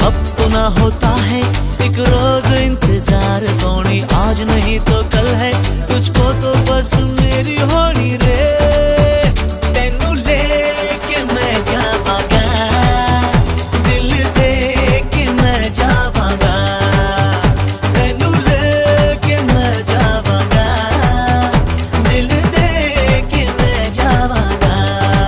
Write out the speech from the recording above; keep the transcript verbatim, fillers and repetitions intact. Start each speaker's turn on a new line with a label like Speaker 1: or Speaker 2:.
Speaker 1: अपना होता है एक रोज इंतजार सोनी, आज नहीं तो कल है तुझको तो बस मेरी होनी रे।